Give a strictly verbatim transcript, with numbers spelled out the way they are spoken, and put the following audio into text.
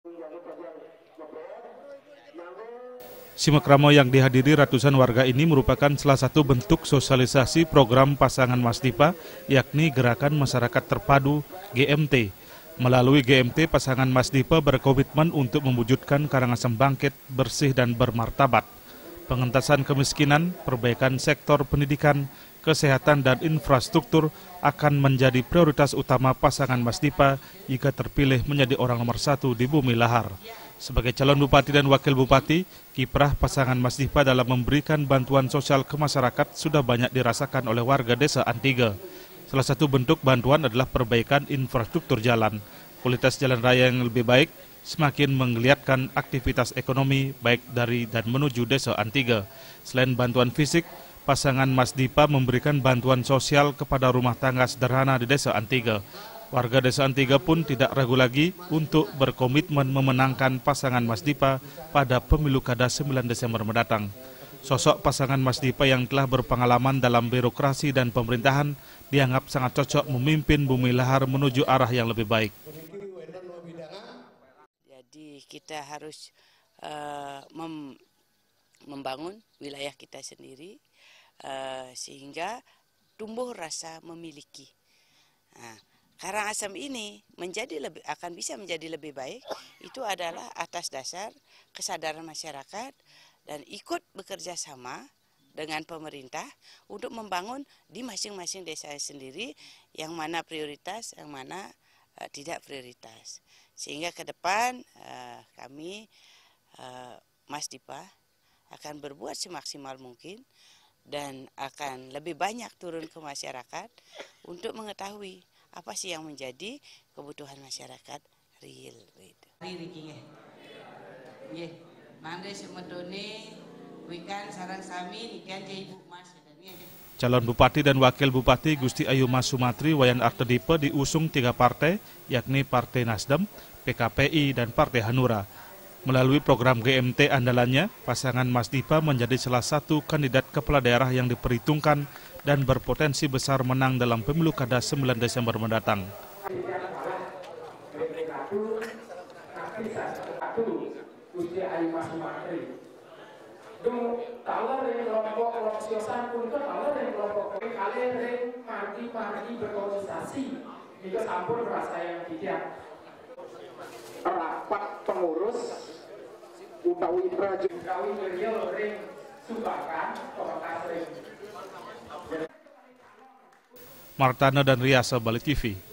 Simak ramo yang dihadiri ratusan warga ini merupakan salah satu bentuk sosialisasi program pasangan Mas Dipa, yakni Gerakan Masyarakat Terpadu G M T. Melalui G M T, pasangan Mas Dipa berkomitmen untuk mewujudkan Karangasem bangkit, bersih dan bermartabat. Pengentasan kemiskinan, perbaikan sektor pendidikan, kesehatan dan infrastruktur akan menjadi prioritas utama pasangan Mas Dipa jika terpilih menjadi orang nomor satu di Bumi Lahar. Sebagai calon bupati dan wakil bupati, kiprah pasangan Mas Dipa dalam memberikan bantuan sosial ke masyarakat sudah banyak dirasakan oleh warga desa Antiga. Salah satu bentuk bantuan adalah perbaikan infrastruktur jalan. Kualitas jalan raya yang lebih baik semakin menggeliatkan aktivitas ekonomi baik dari dan menuju desa Antiga. Selain bantuan fisik, pasangan Mas Dipa memberikan bantuan sosial kepada rumah tangga sederhana di desa Antiga. Warga desa Antiga pun tidak ragu lagi untuk berkomitmen memenangkan pasangan Mas Dipa pada pemilu kada sembilan Desember mendatang. Sosok pasangan Mas Dipa yang telah berpengalaman dalam birokrasi dan pemerintahan dianggap sangat cocok memimpin Bumi Lahar menuju arah yang lebih baik. Jadi kita harus uh, mem membangun wilayah kita sendiri uh, sehingga tumbuh rasa memiliki. Nah, Karangasem ini menjadi lebih akan bisa menjadi lebih baik itu adalah atas dasar kesadaran masyarakat dan ikut bekerja sama dengan pemerintah untuk membangun di masing-masing desa sendiri yang mana prioritas, yang mana uh, tidak prioritas. Sehingga ke depan uh, kami uh, Mas Dipa akan berbuat semaksimal mungkin dan akan lebih banyak turun ke masyarakat untuk mengetahui apa sih yang menjadi kebutuhan masyarakat real gitu. Calon bupati dan wakil bupati Gusti Ayu Mas Sumatri Wayan Artedipe diusung tiga partai, yakni Partai Nasdem, P K P I dan Partai Hanura. Melalui program G M T andalannya, pasangan Mas Dipa menjadi salah satu kandidat kepala daerah yang diperhitungkan dan berpotensi besar menang dalam pemilu kada sembilan Desember mendatang. Rapat pengurus utawi prajurit beliau ring sumbangan kota ring Martana dan Riasa, Bali T V.